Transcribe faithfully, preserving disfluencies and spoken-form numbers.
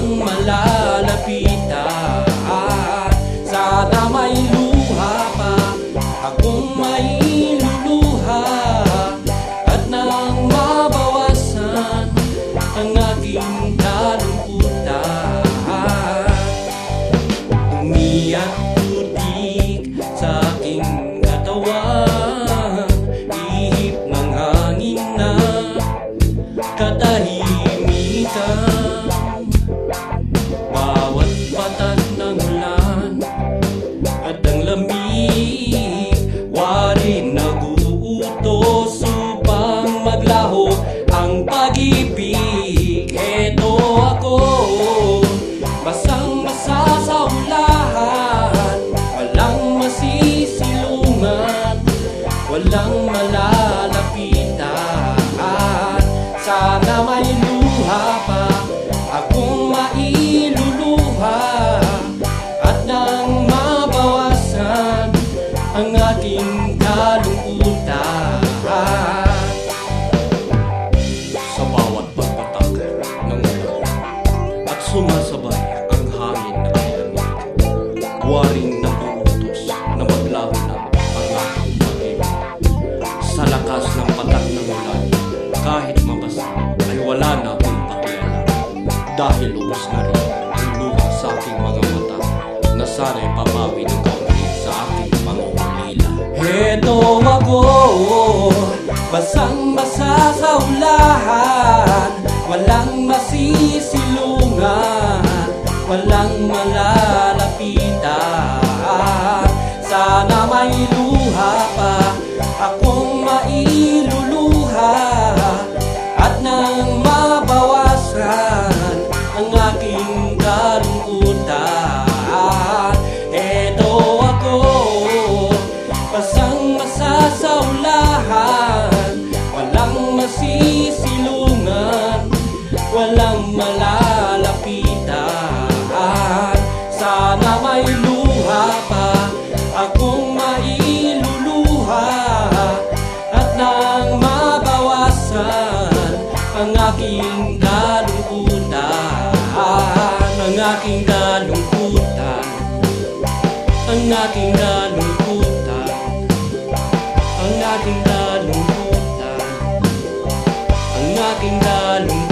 walang malalapitan. Sana may luha pa akong mailuluha, at nang mabawasan ang aking kalungkutan. Umiyak putik sa aking katawan, ihip ng hangin na katahimikan. Bawat patak ng ulan at ang lamig, wari nag-uutos upang maglaho ang pag-ibig. Eto ako, basang-basa sa ulahan, walang masisilungan, walang malalapitan. Sana may luha pa akong mailuluha, at nang mabawasan ang aking kalungkutan. Sa bawat pagpatak ng ulan at sumasabay ang hangin na lamig, waring nag-uutos na maglaho na ang aking pag-ibig. Sa lakas ng patak ng ulan, kahit mabasa ay wala na akong pakialam, dahil ubos na rin ang luha sa aking mga mata, na sana'y papawi ng kaunti sa aking mga ulila. Heto ako, basang-basa sa ulahan, walang masisilungan, walang malalapitan. Sana may luha pa akong mailuluha, at nang mabawasan ang aking kalungkutan. Eto ako, basang-basa sa ulahan, walang masisilungan, walang malalapitan. Sana may luha pa akong mailuluha, at nang mabawasan ang aking kalungkutan. Ang aking kalungkutan, ang aking kalungkutan, ang aking kalungkutan, ang aking kalungkutan.